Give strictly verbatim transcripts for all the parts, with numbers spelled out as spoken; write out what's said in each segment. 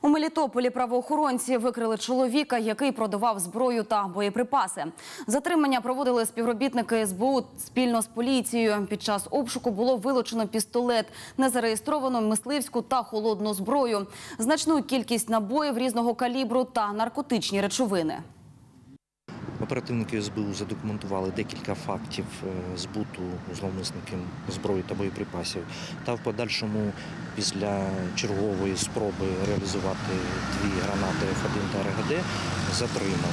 У Мелітополі правоохоронці викрили чоловіка, який продавав зброю та боєприпаси. Затримання проводили співробітники ес бе у спільно з поліцією. Під час обшуку було вилучено пістолет, незареєстровану мисливську та холодну зброю, значну кількість набоїв різного калібру та наркотичні речовини. Оперативники ес бе у задокументували декілька фактів збуту зловмисників зброї та боєприпасів. Та в подальшому, після чергової спроби реалізувати дві гранати еф один та ер ге де, затримав.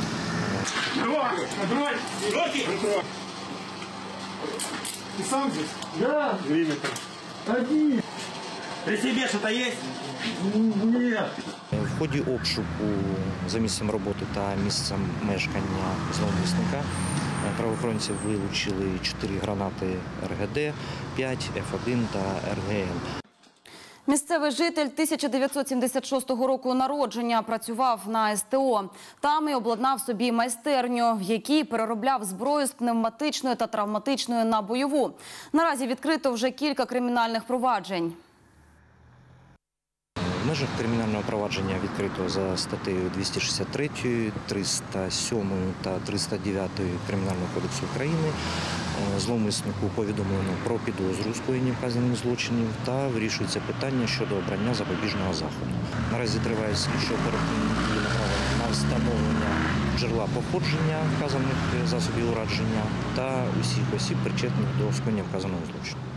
Ты сам здесь? Да. Время-то? Один. При себе что-то есть? Нет. В ході обшуку за місцем роботи та місцем мешкання зловмисника правоохоронці вилучили чотири гранати ер ге де, п'ять еф один та ер ге ем. Місцевий житель тисяча дев'ятсот сімдесят шостого року народження працював на ес те о. Там і обладнав собі майстерню, в якій переробляв зброю з пневматичною та травматичною на бойову. Наразі відкрито вже кілька кримінальних проваджень. В межах кримінального провадження відкрито за статтею двісті шістдесят три, триста сім та триста дев'ять Кримінального кодексу України. Зловмиснику повідомлено про підозру у скоєнні вказаних злочинів та вирішується питання щодо обрання запобіжного заходу. Наразі триває слідчо-оперативні дії, направлені на встановлення джерела походження вказаних засобів ураження та усіх осіб, причетних до скоєння вказаного злочину.